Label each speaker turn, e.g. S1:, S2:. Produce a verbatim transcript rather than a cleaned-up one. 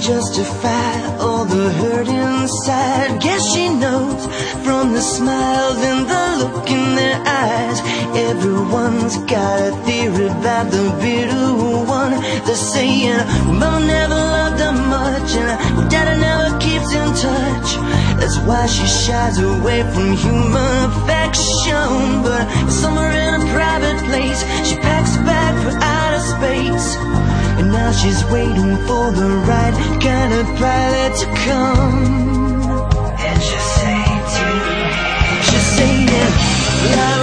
S1: justify all the hurt inside. Guess she knows from the smiles and the look in their eyes. Everyone's got a theory about the bitter one. They're saying, well, Mama never loved her much, and Daddy never keeps in touch. That's why she shies away from human affection. But somewhere in a private place, she packs a bag for outer space. And now she's waiting for the right kind of pilot to come. And she's saying to, she's saying,